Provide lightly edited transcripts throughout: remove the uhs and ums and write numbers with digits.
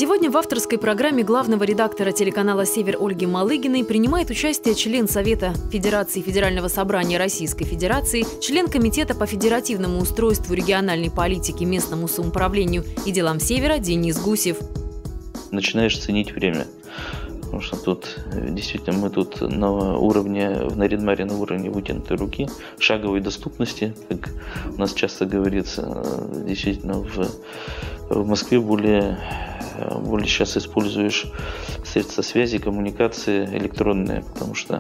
Сегодня в авторской программе главного редактора телеканала «Север» Ольги Малыгиной принимает участие член Совета Федерации Федерального собрания Российской Федерации, член Комитета по федеративному устройству региональной политики, местному самоуправлению и делам Севера Денис Гусев. Начинаешь ценить время. Потому что тут действительно мы тут на уровне, в Нарьян-Маре на уровне вытянутой руки, шаговой доступности, как у нас часто говорится, действительно в Москве более сейчас используешь средства связи, коммуникации электронные, потому что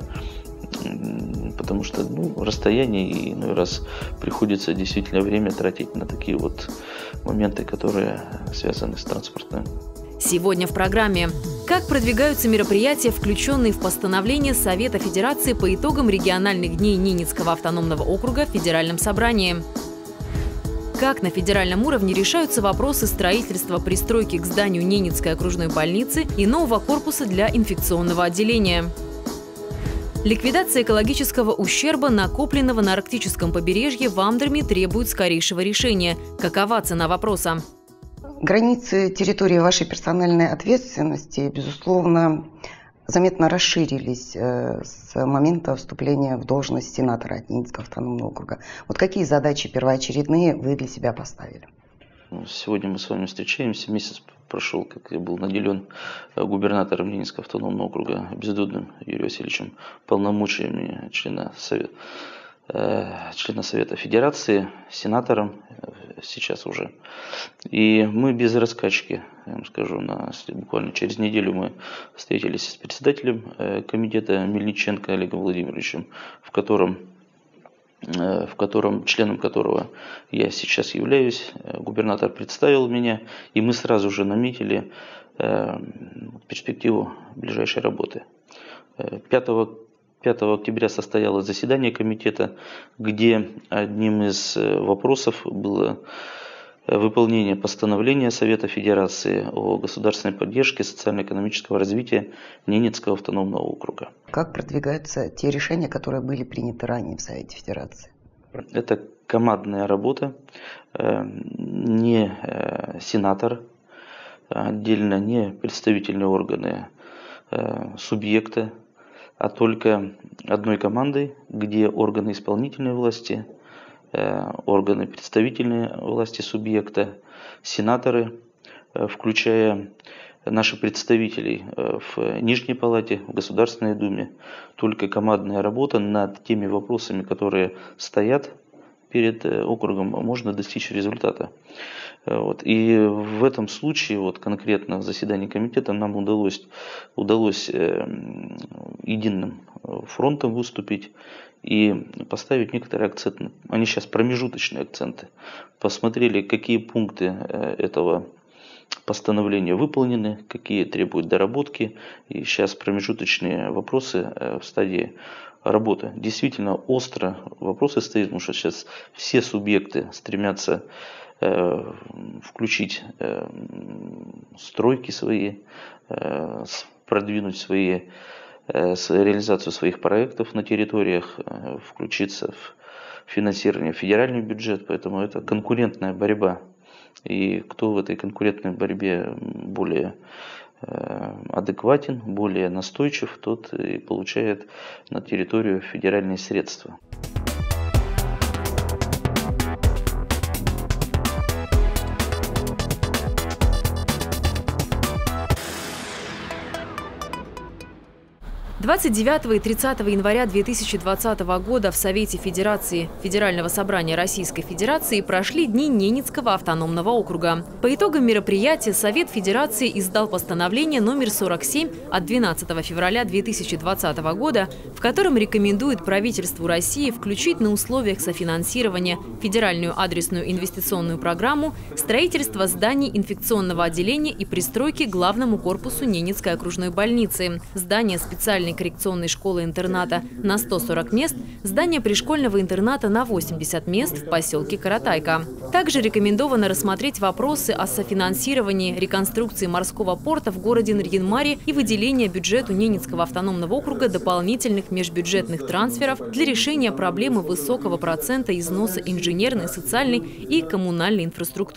расстояние и иной раз приходится действительно время тратить на такие вот моменты, которые связаны с транспортом. Сегодня в программе. Как продвигаются мероприятия, включенные в постановление Совета Федерации по итогам региональных дней Ненецкого автономного округа в Федеральном собрании? Как на федеральном уровне решаются вопросы строительства пристройки к зданию Ненецкой окружной больницы и нового корпуса для инфекционного отделения? Ликвидация экологического ущерба, накопленного на арктическом побережье в Амдерме, требует скорейшего решения. Какова цена вопроса? Границы территории вашей персональной ответственности, безусловно, заметно расширились с момента вступления в должность сенатора от Ненецкого автономного округа. Вот какие задачи первоочередные вы для себя поставили? Сегодня мы с вами встречаемся. Месяц прошел, как я был наделен губернатором Ненецкого автономного округа Бездудным Юрием Васильевичем полномочиями члена Совета Федерации, сенатором сейчас уже. И мы без раскачки, я вам скажу, буквально через неделю мы встретились с председателем комитета Мельниченко Олегом Владимировичем, членом которого я сейчас являюсь. Губернатор представил меня, и мы сразу же наметили перспективу ближайшей работы. 5 октября состоялось заседание комитета, где одним из вопросов было выполнение постановления Совета Федерации о государственной поддержке социально-экономического развития Ненецкого автономного округа. Как продвигаются те решения, которые были приняты ранее в Совете Федерации? Это командная работа, не сенатор, отдельно не представительные органы субъекта, а только одной командой, где органы исполнительной власти, органы представительной власти субъекта, сенаторы, включая наших представителей в Нижней Палате, в Государственной Думе, только командная работа над теми вопросами, которые стоят перед округом, можно достичь результата. И в этом случае, конкретно в заседании комитета, нам удалось единым фронтом выступить и поставить некоторые акценты. Они сейчас промежуточные акценты. Посмотрели, какие пункты этого постановления выполнены, какие требуют доработки. И сейчас промежуточные вопросы в стадии работы. Действительно остро вопросы стоят, потому что сейчас все субъекты стремятся включить стройки свои, продвинуть реализацию своих проектов на территориях, включиться в финансирование федеральный бюджет, поэтому это конкурентная борьба. И кто в этой конкурентной борьбе более адекватен, более настойчив, тот и получает на территорию федеральные средства. – 29 и 30 января 2020 года в Совете Федерации Федерального собрания Российской Федерации прошли дни Ненецкого автономного округа. По итогам мероприятия Совет Федерации издал постановление номер 47 от 12 февраля 2020 года, в котором рекомендует правительству России включить на условиях софинансирования федеральную адресную инвестиционную программу строительство зданий инфекционного отделения и пристройки к главному корпусу Ненецкой окружной больницы, здание специальной коррекционной школы-интерната на 140 мест, здание пришкольного интерната на 80 мест в поселке Каратайка. Также рекомендовано рассмотреть вопросы о софинансировании реконструкции морского порта в городе Нарьян-Маре и выделения бюджету Ненецкого автономного округа дополнительных межбюджетных трансферов для решения проблемы высокого процента износа инженерной, социальной и коммунальной инфраструктур.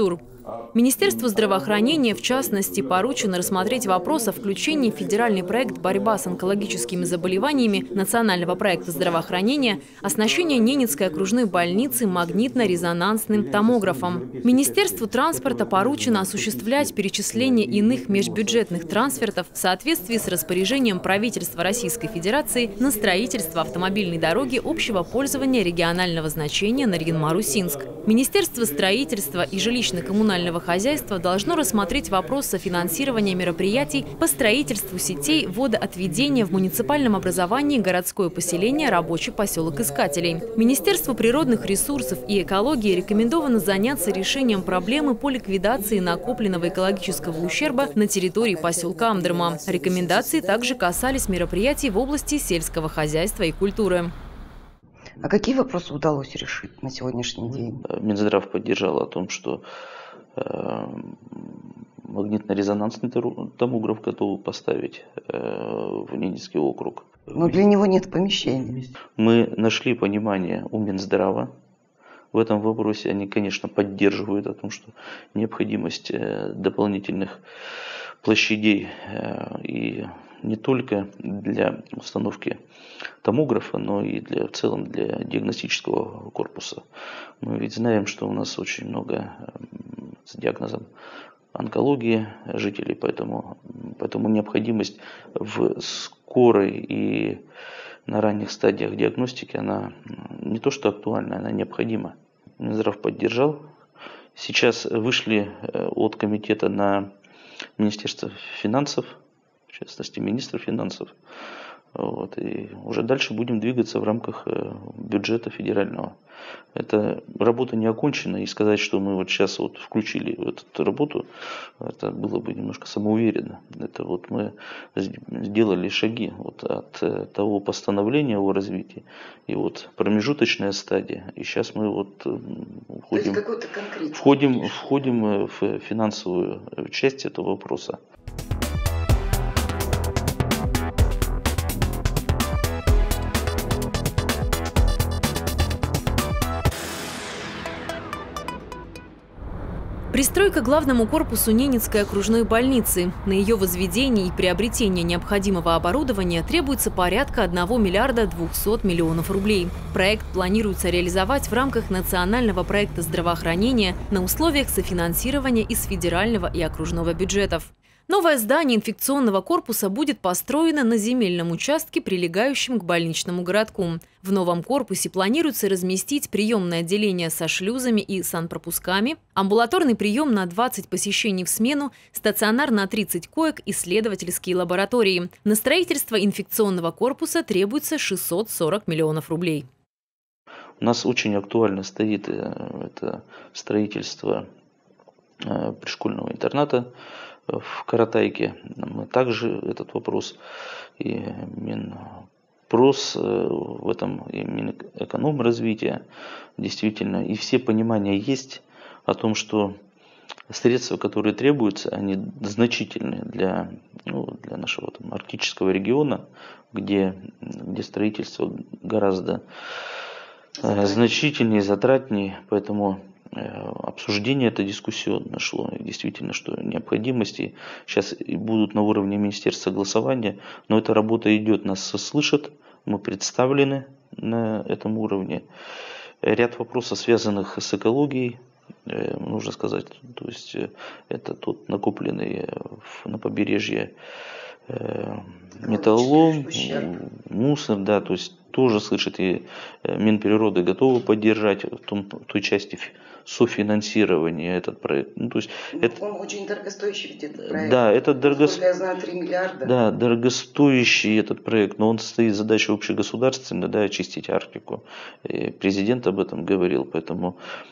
Министерству здравоохранения, в частности, поручено рассмотреть вопрос о включении в федеральный проект «Борьба с онкологическими заболеваниями» национального проекта здравоохранения оснащения Ненецкой окружной больницы магнитно-резонансным томографом. Министерству транспорта поручено осуществлять перечисление иных межбюджетных трансфертов в соответствии с распоряжением правительства Российской Федерации на строительство автомобильной дороги общего пользования регионального значения Нарьян-Марусинск. Министерство строительства и жилищно-коммунального хозяйства должно рассмотреть вопрос софинансирования мероприятий по строительству сетей водоотведения в муниципальном образовании городское поселение рабочий поселок Искателей. Министерству природных ресурсов и экологии рекомендовано заняться решением проблемы по ликвидации накопленного экологического ущерба на территории поселка Амдерма. Рекомендации также касались мероприятий в области сельского хозяйства и культуры. А какие вопросы удалось решить на сегодняшний день? Минздрав поддержал о том, что магнитно-резонансный томограф готовы поставить в Ненецкий округ. Но для него нет помещений. Мы нашли понимание у Минздрава в этом вопросе. Они, конечно, поддерживают о том, что необходимость дополнительных площадей и не только для установки томографа, но и в целом для диагностического корпуса. Мы ведь знаем, что у нас очень много с диагнозом онкологии жителей, поэтому необходимость в скорой и на ранних стадиях диагностики, она не то что актуальна, она необходима. Минздрав поддержал. Сейчас вышли от комитета на Министерство финансов, в частности, министра финансов. И уже дальше будем двигаться в рамках бюджета федерального. Эта работа не окончена, и сказать, что мы сейчас включили в эту работу, это было бы немножко самоуверенно. Это мы сделали шаги от того постановления о развитии, и промежуточная стадия. И сейчас мы входим в финансовую часть этого вопроса. Пристройка к главному корпусу Ненецкой окружной больницы. На ее возведение и приобретение необходимого оборудования требуется порядка 1 миллиарда 200 миллионов рублей. Проект планируется реализовать в рамках национального проекта здравоохранения на условиях софинансирования из федерального и окружного бюджетов. Новое здание инфекционного корпуса будет построено на земельном участке, прилегающем к больничному городку. В новом корпусе планируется разместить приемное отделение со шлюзами и санпропусками, амбулаторный прием на 20 посещений в смену, стационар на 30 коек, исследовательские лаборатории. На строительство инфекционного корпуса требуется 640 миллионов рублей. У нас очень актуально стоит это строительство пришкольного интерната в Каратайке. Мы также этот вопрос и Минпрос в этом, и Минэкономразвития действительно, и все понимания есть о том, что средства, которые требуются, они значительны для нашего арктического региона, где строительство гораздо значительнее, затратнее, поэтому обсуждение это дискуссионно шло. И действительно, что необходимости сейчас будут на уровне министерства согласования, но эта работа идет, нас слышат, мы представлены на этом уровне. Ряд вопросов, связанных с экологией, нужно сказать, то есть это тот накопленный на побережье металлолом, мусор, да, то есть тоже слышит, и Минприроды готовы поддержать в той части софинансирования этот проект. То есть он очень дорогостоящий ведь этот проект. Да, это я знаю, 3 миллиарда. Да, дорогостоящий этот проект, но он стоит задача общегосударственная, да, очистить Арктику. И президент об этом говорил, поэтому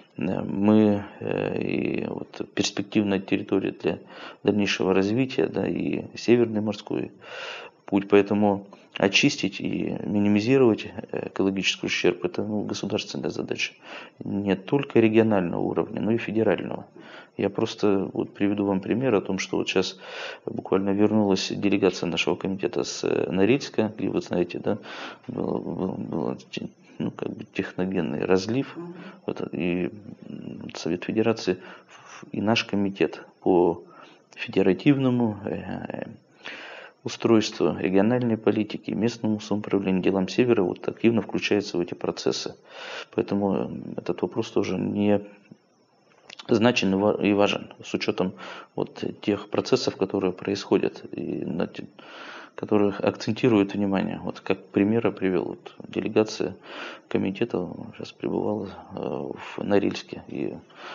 мы и перспективная территория для дальнейшего развития, да, и Северный морской путь путь. Поэтому очистить и минимизировать экологический ущерб – это государственная задача. Не только регионального уровня, но и федерального. Я просто приведу вам пример о том, что сейчас буквально вернулась делегация нашего комитета с Норильска, где, вы знаете, да, был техногенный разлив. И Совет Федерации и наш комитет по федеративному устройству региональной политики, местному самоуправлению, делам Севера активно включается в эти процессы. Поэтому этот вопрос тоже не значен и важен с учетом тех процессов, которые происходят и на которых акцентирует внимание. Как пример привел, делегация комитета сейчас пребывала в Норильске. И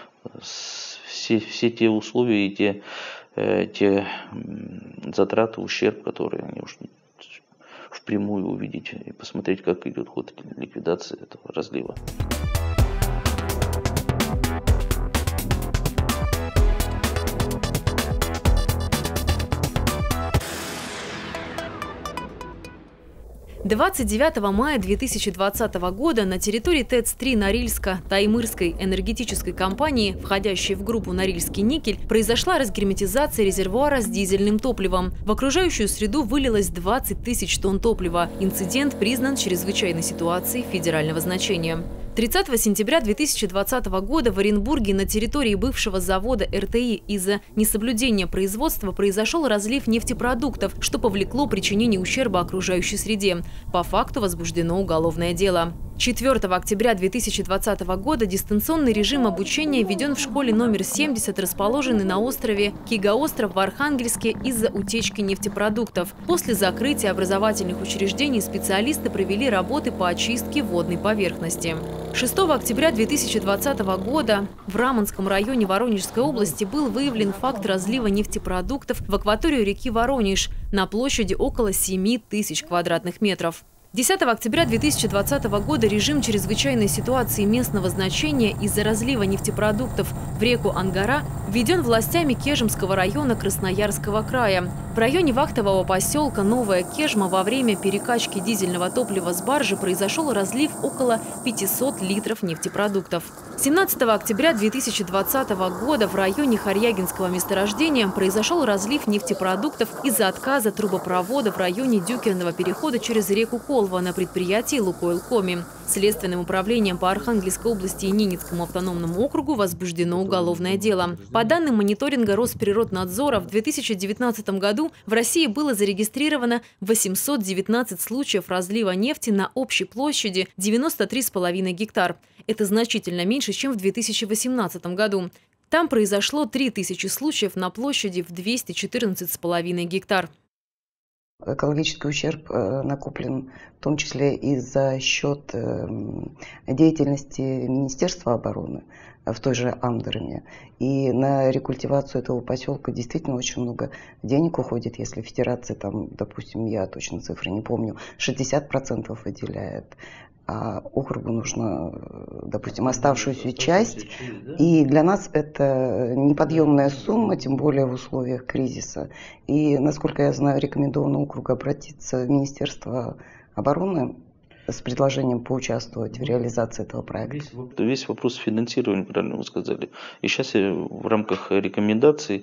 все те условия и те затраты, ущерб, которые они уж впрямую увидеть и посмотреть, как идет ход ликвидации этого разлива. «29 мая 2020 года на территории ТЭЦ-3 Норильска Таймырской энергетической компании, входящей в группу «Норильский никель», произошла разгерметизация резервуара с дизельным топливом. В окружающую среду вылилось 20 тысяч тонн топлива. Инцидент признан чрезвычайной ситуацией федерального значения. 30 сентября 2020 года в Оренбурге на территории бывшего завода РТИ из-за несоблюдения производства произошел разлив нефтепродуктов, что повлекло причинение ущерба окружающей среде. По факту возбуждено уголовное дело. 4 октября 2020 года дистанционный режим обучения введен в школе номер 70, расположенной на острове Кига-остров в Архангельске из-за утечки нефтепродуктов. После закрытия образовательных учреждений специалисты провели работы по очистке водной поверхности. 6 октября 2020 года в Раманском районе Воронежской области был выявлен факт разлива нефтепродуктов в акваторию реки Воронеж на площади около 7 тысяч квадратных метров. 10 октября 2020 года режим чрезвычайной ситуации местного значения из-за разлива нефтепродуктов в реку Ангара введен властями Кежемского района Красноярского края. В районе вахтового поселка Новая Кежма во время перекачки дизельного топлива с баржи произошел разлив около 500 литров нефтепродуктов. 17 октября 2020 года в районе Харьягинского месторождения произошел разлив нефтепродуктов из-за отказа трубопровода в районе Дюкерного перехода через реку Колва на предприятии «Лукойл Коми». Следственным управлением по Архангельской области и Ненецкому автономному округу возбуждено уголовное дело. По данным мониторинга Росприроднадзора, в 2019 году в России было зарегистрировано 819 случаев разлива нефти на общей площади 93,5 гектар. Это значительно меньше, чем в 2018 году. Там произошло 3000 случаев на площади в 214,5 гектар. Экологический ущерб накоплен в том числе и за счет деятельности Министерства обороны в той же Амдорме. И на рекультивацию этого поселка действительно очень много денег уходит, если федерация, допустим, я точно цифры не помню, 60% выделяет. А округу нужно, допустим, оставшуюся часть. И для нас это неподъемная сумма, тем более в условиях кризиса. И, насколько я знаю, рекомендовано округу обратиться в Министерство обороны с предложением поучаствовать в реализации этого проекта. Весь вопрос финансирования, правильно вы сказали. И сейчас в рамках рекомендаций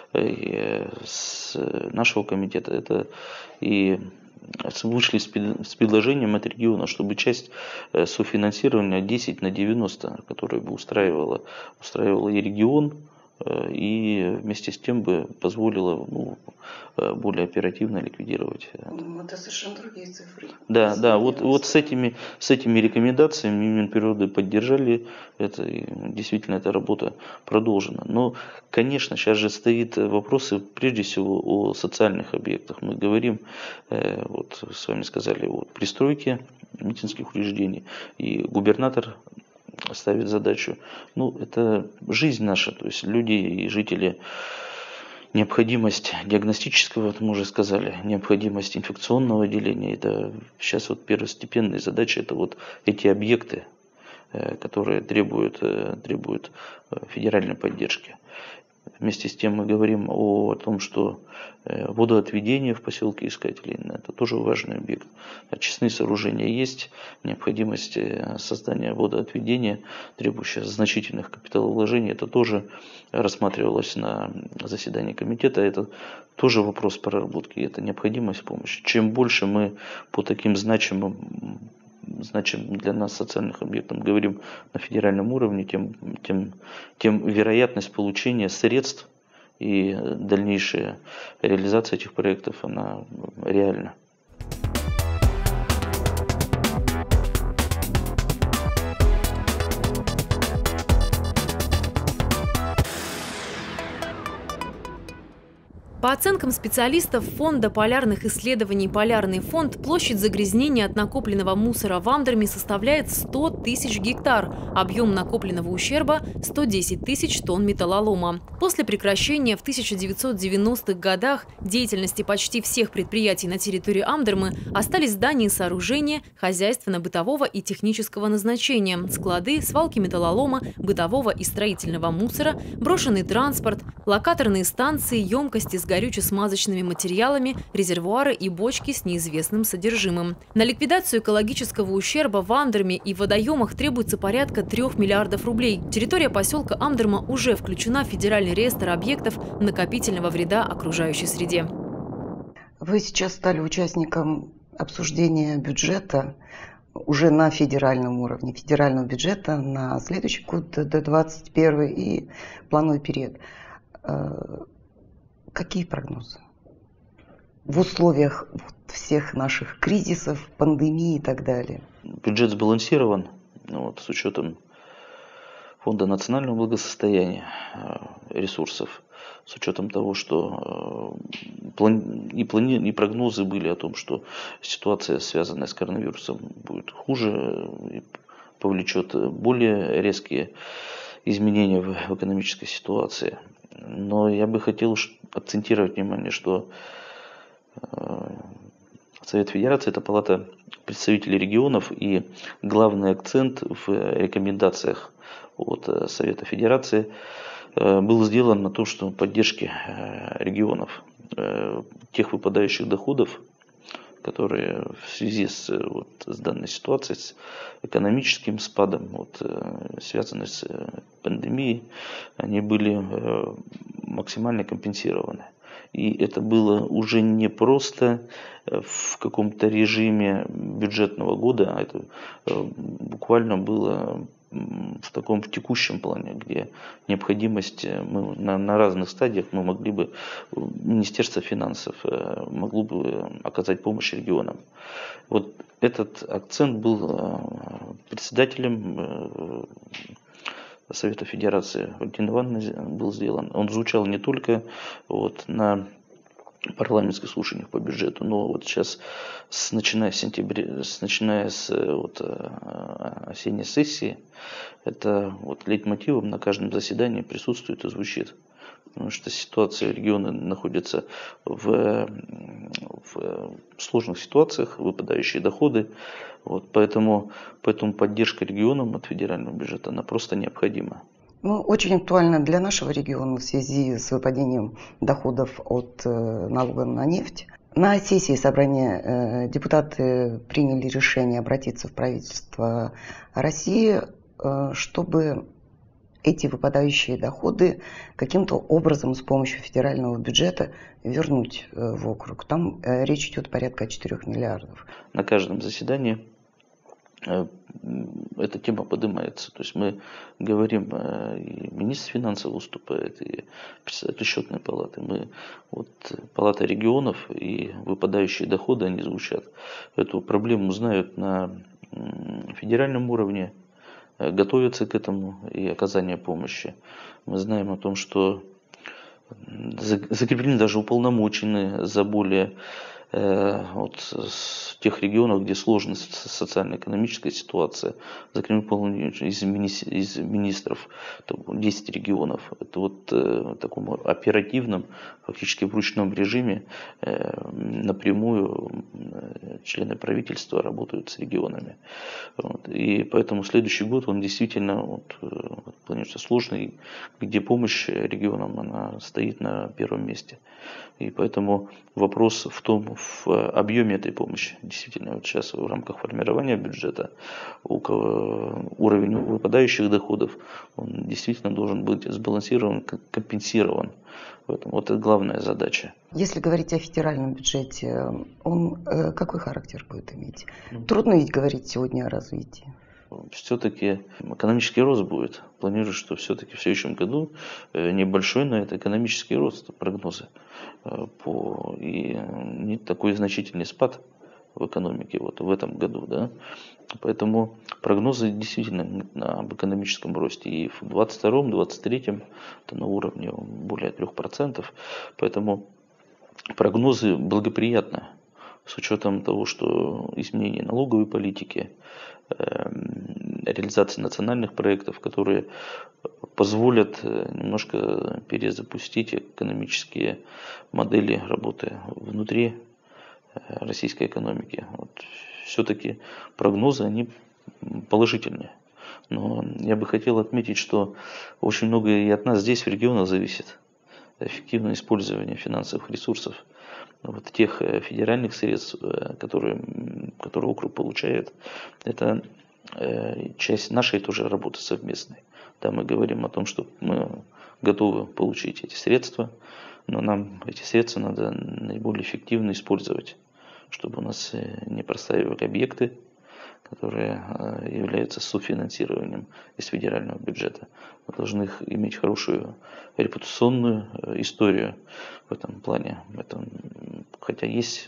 с нашего комитета это и вышли с предложением от региона, чтобы часть софинансирования 10/90, которая бы устраивала и регион, и вместе с тем бы позволила более оперативно ликвидировать. Это совершенно другие цифры. Да, вот с этими рекомендациями Минприроды поддержали это, и действительно эта работа продолжена. Но, конечно, сейчас же стоит вопросы прежде всего о социальных объектах. Мы говорим, с вами сказали, о пристройке медицинских учреждений, и губернатор ставит задачу. Это жизнь наша, то есть люди и жители, необходимость диагностического, мы уже сказали, необходимость инфекционного отделения. Это сейчас первостепенные задачи, это эти объекты, которые требуют федеральной поддержки. Вместе с тем мы говорим о том, что водоотведение в поселке Искателей – это тоже важный объект. Очистные сооружения есть, необходимость создания водоотведения, требующая значительных капиталовложений, это тоже рассматривалось на заседании комитета. Это тоже вопрос проработки, это необходимость помощи. Чем больше мы по таким значимым для нас социальных объектов говорим на федеральном уровне, тем вероятность получения средств и дальнейшая реализация этих проектов, она реальна. По оценкам специалистов Фонда полярных исследований «Полярный фонд», площадь загрязнения от накопленного мусора в Амдерме составляет 100 тысяч гектар, объем накопленного ущерба – 110 тысяч тонн металлолома. После прекращения в 1990-х годах деятельности почти всех предприятий на территории Амдермы остались здания и сооружения хозяйственно-бытового и технического назначения, склады, свалки металлолома, бытового и строительного мусора, брошенный транспорт, локаторные станции, емкости с горюче-смазочными материалами, резервуары и бочки с неизвестным содержимым. На ликвидацию экологического ущерба в Амдерме и водоемах требуется порядка 3 миллиардов рублей. Территория поселка Амдерма уже включена в федеральный реестр объектов накопительного вреда окружающей среде. Вы сейчас стали участником обсуждения бюджета уже на федеральном уровне, федерального бюджета на следующий год, до 2021 и плановый период. Какие прогнозы в условиях всех наших кризисов, пандемии и так далее? Бюджет сбалансирован с учетом Фонда национального благосостояния, ресурсов, с учетом того, что и прогнозы были о том, что ситуация, связанная с коронавирусом, будет хуже и повлечет более резкие изменения в экономической ситуации. Но я бы хотел акцентировать внимание, что Совет Федерации – это палата представителей регионов, и главный акцент в рекомендациях от Совета Федерации был сделан на том, что поддержке регионов тех выпадающих доходов, которые в связи с данной ситуацией, с экономическим спадом, связанной с пандемией, они были максимально компенсированы. И это было уже не просто в каком-то режиме бюджетного года, а это буквально было в текущем плане, где необходимость мы на разных стадиях мы могли бы, Министерство финансов могло бы оказать помощь регионам. Вот этот акцент был председателем Совета Федерации Валентиной Ивановной был сделан. Он звучал не только на парламентских слушаниях по бюджету, но сейчас, начиная с осенней сессии, это лейтмотивом на каждом заседании присутствует и звучит. Потому что ситуация, регионы находятся в сложных ситуациях, выпадающие доходы. Поэтому поддержка регионам от федерального бюджета, она просто необходима. Очень актуально для нашего региона в связи с выпадением доходов от налога на нефть. На сессии собрания депутаты приняли решение обратиться в правительство России, чтобы эти выпадающие доходы каким-то образом с помощью федерального бюджета вернуть в округ. Там речь идет порядка 4 миллиардов. На каждом заседании эта тема поднимается. То есть мы говорим, и министр финансов выступает, и председатель счетной палаты. Палата регионов и выпадающие доходы, они звучат. Эту проблему знают на федеральном уровне, готовятся к этому и оказание помощи. Мы знаем о том, что закреплены даже уполномоченные за более вот в тех регионах, где сложная социально-экономическая ситуация. Закрепил полномочия из министров 10 регионов. Это вот в таком оперативном, фактически в ручном режиме напрямую члены правительства работают с регионами. Вот. И поэтому следующий год он действительно планируется сложный, где помощь регионам она стоит на первом месте. И поэтому вопрос в объеме этой помощи. Действительно, вот сейчас в рамках формирования бюджета уровень выпадающих доходов он действительно должен быть сбалансирован, компенсирован. Вот это главная задача. Если говорить о федеральном бюджете, он какой характер будет иметь? Трудно ведь говорить сегодня о развитии. Все-таки экономический рост будет. Планирую, что все-таки в следующем году небольшой, но это экономический рост, прогнозы. И не такой значительный спад в экономике в этом году. Да? Поэтому прогнозы действительно об экономическом росте. И в 2022-2023 это на уровне более 3%. Поэтому прогнозы благоприятны. С учетом того, что изменение налоговой политики, реализации национальных проектов, которые позволят немножко перезапустить экономические модели работы внутри российской экономики. Все-таки прогнозы, они положительные. Но я бы хотел отметить, что очень многое и от нас здесь, в регионах, зависит. Эффективное использование финансовых ресурсов. Тех федеральных средств, которые округ получает, это часть нашей тоже работы совместной. Да, мы говорим о том, что мы готовы получить эти средства, но нам эти средства надо наиболее эффективно использовать, чтобы у нас не простаивали объекты, которые являются софинансированием из федерального бюджета. Мы должны иметь хорошую репутационную историю в этом плане. Хотя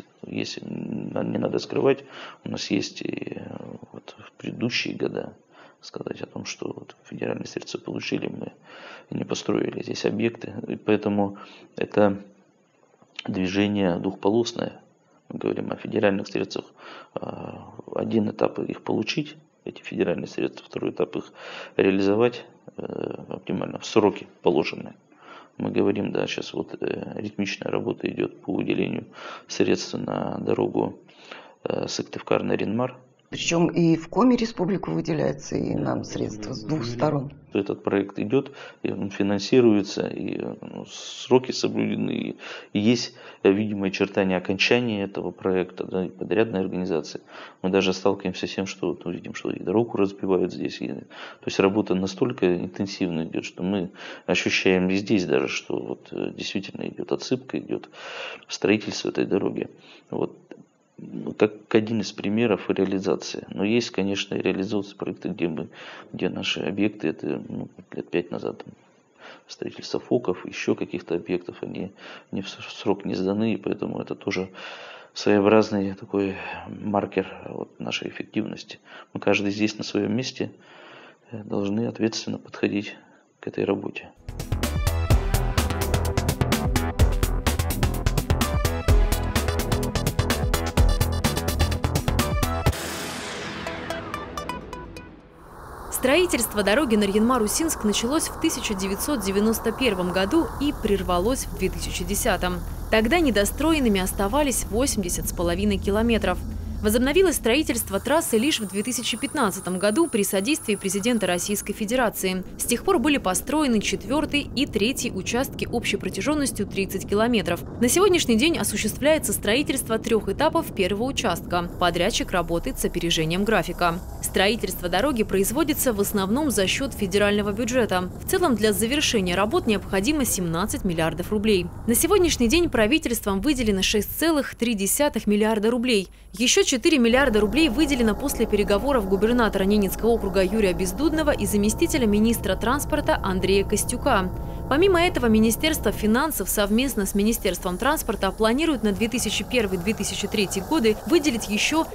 не надо скрывать, у нас есть и в предыдущие года сказать о том, что федеральные средства получили, мы не построили здесь объекты. И поэтому это движение двухполосное. Мы говорим о федеральных средствах. Один этап их получить, эти федеральные средства, второй этап их реализовать оптимально в сроки положенные. Мы говорим, да, сейчас ритмичная работа идет по выделению средств на дорогу Сыктывкар-Наринмар. Причем и в Коми республику выделяется, и нам средства с двух сторон. Этот проект идет, и он финансируется, и сроки соблюдены, и есть видимые очертания окончания этого проекта, да, и подрядной организации. Мы даже сталкиваемся с тем, что видим, что и дорогу разбивают здесь. То есть работа настолько интенсивно идет, что мы ощущаем и здесь даже, что действительно идет отсыпка, идет строительство этой дороги. Как один из примеров реализации. Но есть, конечно, и реализация проекта, где наши объекты, это лет 5 назад, строительство ФОКов, еще каких-то объектов, они в срок не сданы, и поэтому это тоже своеобразный такой маркер нашей эффективности. Мы каждый здесь на своем месте должны ответственно подходить к этой работе. Строительство дороги Нарьян-Мар-Усинск началось в 1991 году и прервалось в 2010. Тогда недостроенными оставались 80,5 километров. Возобновилось строительство трассы лишь в 2015 году при содействии президента Российской Федерации. С тех пор были построены 4-й и 3-й участки общей протяженностью 30 километров. На сегодняшний день осуществляется строительство 3 этапов первого участка. Подрядчик работает с опережением графика. Строительство дороги производится в основном за счет федерального бюджета. В целом для завершения работ необходимо 17 миллиардов рублей. На сегодняшний день правительством выделено 6,3 миллиарда рублей. Еще 4 миллиарда рублей выделено после переговоров губернатора Ненецкого округа Юрия Бездудного и заместителя министра транспорта Андрея Костюка. Помимо этого, Министерство финансов совместно с Министерством транспорта планирует на 2001-2003 годы выделить еще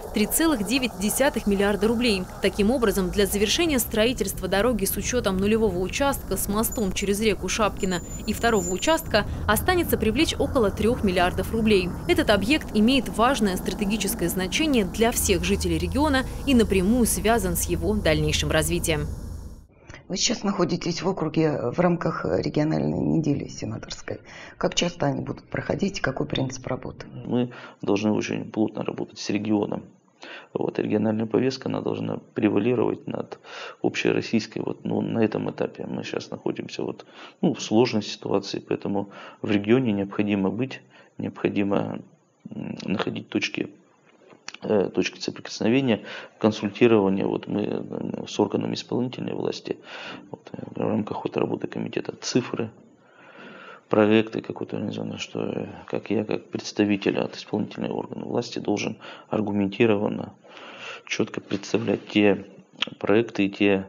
3,9 миллиарда рублей. Таким образом, для завершения строительства дороги с учетом нулевого участка с мостом через реку Шапкино и второго участка останется привлечь около 3 миллиардов рублей. Этот объект имеет важное стратегическое значение для всех жителей региона и напрямую связан с его дальнейшим развитием. Вы сейчас находитесь в округе в рамках региональной недели сенаторской. Как часто они будут проходить? Какой принцип работы? Мы должны очень плотно работать с регионом. Региональная повестка, она должна превалировать над общероссийской. На этом этапе мы сейчас находимся в сложной ситуации, поэтому в регионе необходимо быть, необходимо находить точки соприкосновения, консультирования. Мы с органами исполнительной власти в рамках работы комитета цифры, проекты какой-то организованные, что как я, как представитель от исполнительного органа власти, должен аргументированно, четко представлять те проекты и те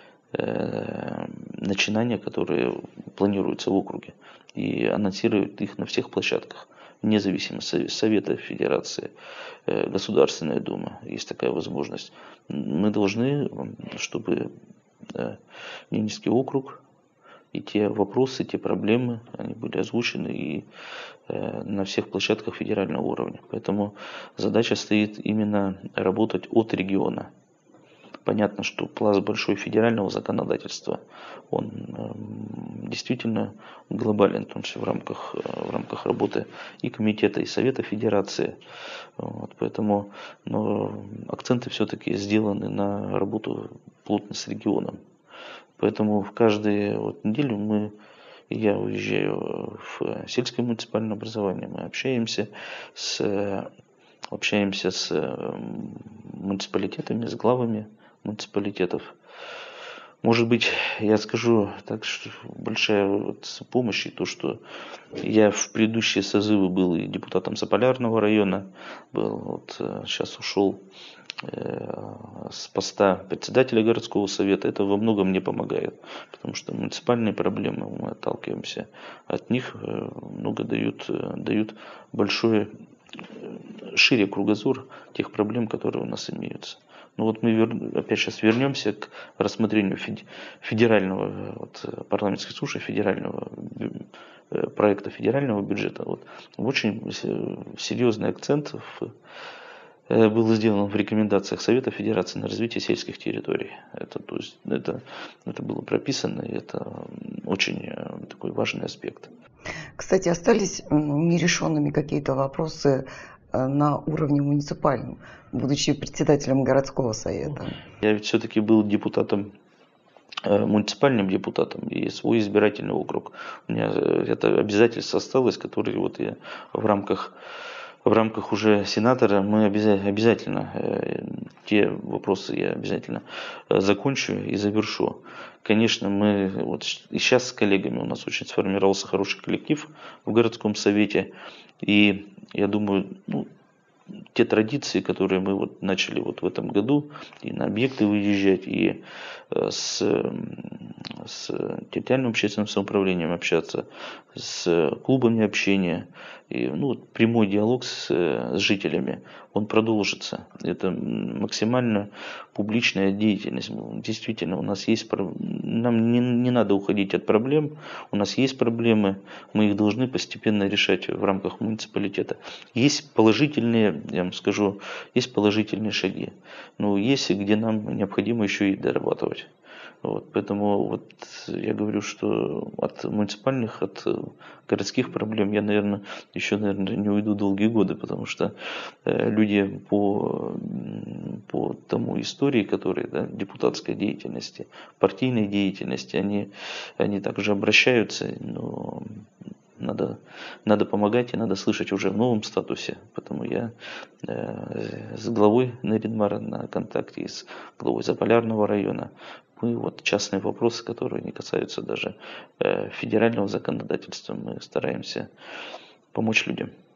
начинания, которые планируются в округе, и анонсировать их на всех площадках. Независимо Совета Федерации, Государственная Дума, есть такая возможность. Мы должны, чтобы Ненецкий округ и те вопросы, те проблемы, они были озвучены и на всех площадках федерального уровня. Поэтому задача стоит именно работать от региона. Понятно, что пласт большой федерального законодательства, он действительно глобален, в том числе в рамках работы и комитета, и Совета Федерации. Поэтому акценты все-таки сделаны на работу плотно с регионом. Поэтому в каждую неделю я уезжаю в сельское муниципальное образование, мы общаемся с муниципалитетами, с главами муниципалитетов. Может быть, я скажу так, что большая помощь, и то, что я в предыдущие созывы был и депутатом Заполярного района, сейчас ушел с поста председателя городского совета. Это во многом мне помогает, потому что муниципальные проблемы, мы отталкиваемся от них, много дают шире кругозор тех проблем, которые у нас имеются. Мы опять сейчас вернемся к рассмотрению федерального парламентской слушания, федерального проекта федерального бюджета. Очень серьезный акцент был сделан в рекомендациях Совета Федерации на развитие сельских территорий. Это было прописано, и это очень такой важный аспект. Кстати, остались нерешенными какие-то вопросы на уровне муниципальном, будучи председателем городского совета? Я ведь все-таки был муниципальным депутатом, и свой избирательный округ. У меня это обязательство осталось, которое я в рамках уже сенатора мы обязательно те вопросы я обязательно закончу и завершу. Конечно, мы и сейчас с коллегами у нас очень сформировался хороший коллектив в городском совете, и я думаю, те традиции, которые мы начали в этом году, и на объекты выезжать, и с территориальным общественным самоуправлением общаться, с клубами общения, и прямой диалог с жителями, он продолжится. Это максимально публичная деятельность. Действительно, у нас есть нам не надо уходить от проблем, у нас есть проблемы, мы их должны постепенно решать в рамках муниципалитета. Есть положительные, я вам скажу, есть положительные шаги, но есть где нам необходимо еще и дорабатывать. Поэтому я говорю, что от муниципальных, от городских проблем я, еще не уйду долгие годы, потому что люди по тому истории, которые депутатской деятельности, партийной деятельности, они также обращаются, но надо помогать и надо слышать уже в новом статусе. Поэтому я с главой Нарьян-Мара на контакте, и с главой Заполярного района. Мы частные вопросы, которые не касаются даже федерального законодательства, мы стараемся помочь людям.